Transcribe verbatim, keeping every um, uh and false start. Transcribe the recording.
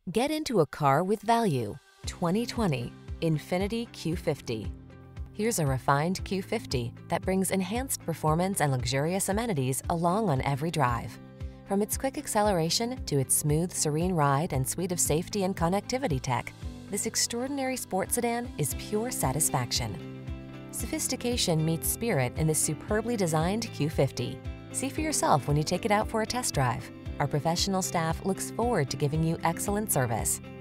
Get into a car with value. twenty twenty INFINITI Q fifty. Here's a refined Q fifty that brings enhanced performance and luxurious amenities along on every drive. From its quick acceleration to its smooth, serene ride and suite of safety and connectivity tech, this extraordinary sports sedan is pure satisfaction. Sophistication meets spirit in this superbly designed Q fifty. See for yourself when you take it out for a test drive. Our professional staff looks forward to giving you excellent service.